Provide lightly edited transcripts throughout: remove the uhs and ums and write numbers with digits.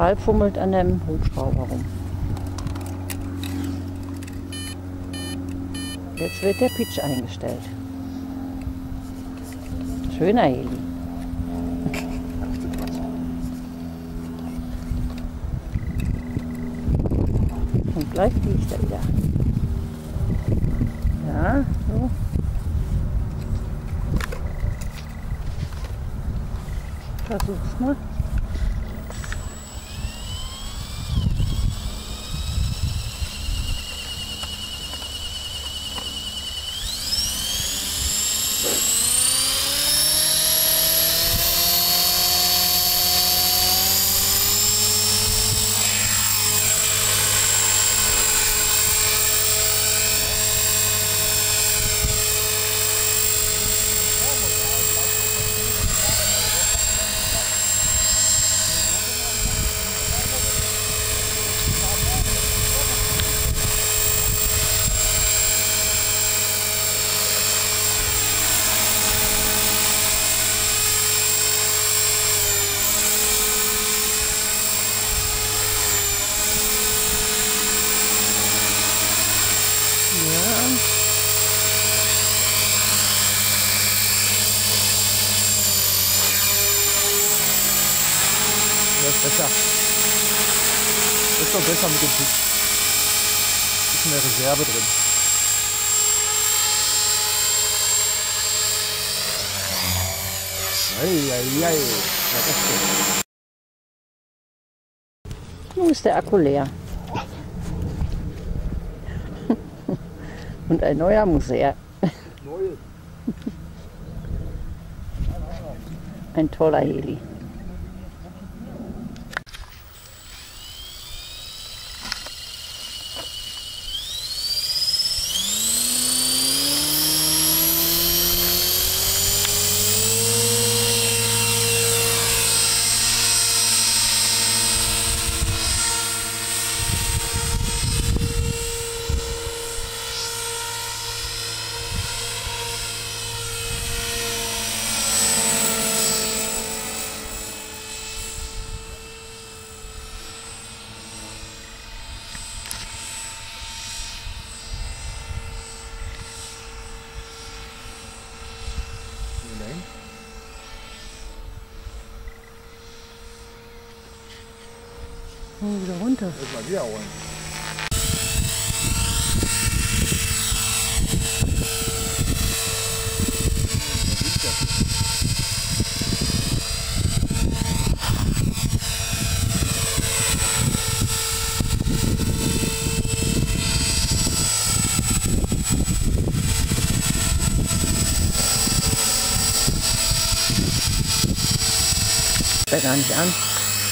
Karl fummelt an dem Hubschrauber rum. Jetzt wird der Pitch eingestellt. Schöner Heli. Und gleich fliegt er wieder. Ja, so. Versuch's mal. Das ist besser. Das ist doch besser mit dem Pitch. Ist mehr Reserve drin. Eieiei. Ja, das stimmt. Nun ist der Akku leer. Und ein neuer muss her. Neue. Ein toller Heli. Wieder runter. Erstmal wieder holen. Fängt gar nicht an.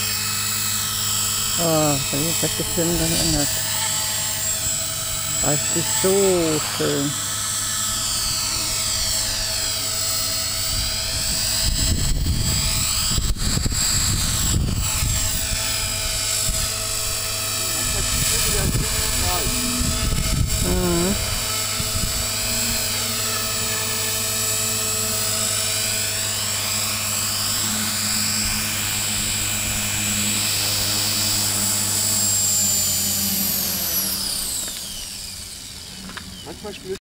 Oh, da wird das Gefühl dann anders. Das ist so schön. Mhm. Manchmal spielt